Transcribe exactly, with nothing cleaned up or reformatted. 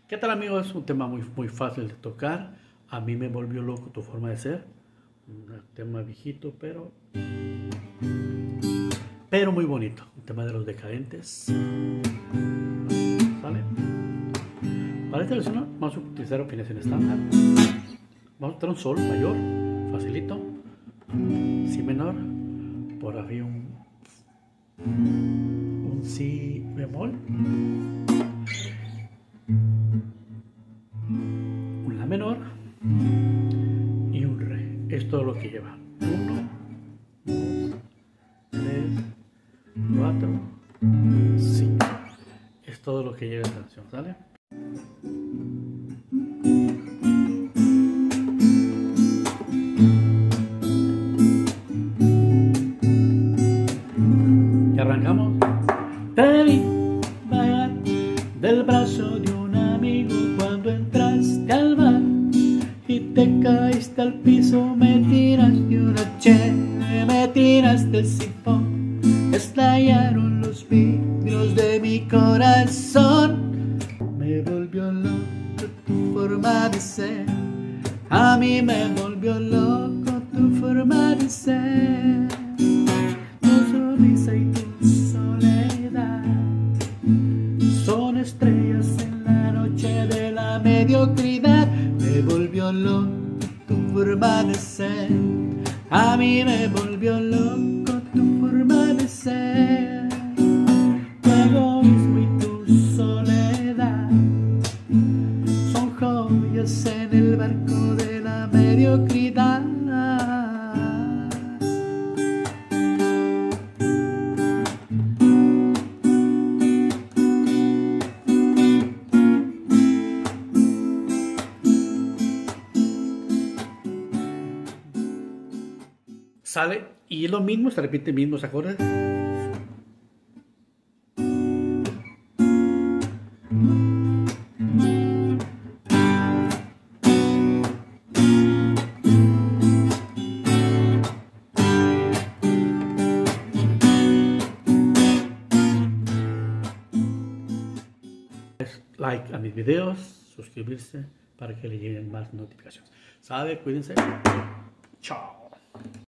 ¿Qué tal, amigos? Es un tema muy, muy fácil de tocar. A mí me volvió loco tu forma de ser. Un tema viejito, pero pero muy bonito. Un tema de los decadentes. ¿Vale? Para esta versión vamos a utilizar afinación estándar. Vamos a utilizar un sol mayor, facilito, si menor, por arriba un, un si bemol, un la menor y un re. Es todo lo que lleva. uno, dos, tres, cuatro, cinco. Es todo lo que lleva esta canción, ¿sale? Y arrancamos. Te vi bajar del brazo de un amigo cuando entraste al bar y te caíste al piso, me tiraste una chévere, me tiraste el sifón, estallaron los vidrios de mi corazón, me volvió loco tu forma de ser, a mí me volvió loco tu forma de ser, tu sonrisa y tu soledad son estrellas en la noche de la mediocridad. Me volvió loco tu forma de ser, a mí me volvió loco tu forma de ser. Tu egoísmo y tu soledad son joyas en el barco de la mediocridad. Sale, y lo mismo, se repite mismos acordes. Like a mis videos, suscribirse para que le lleguen más notificaciones. ¿Sabe? Cuídense. Chao.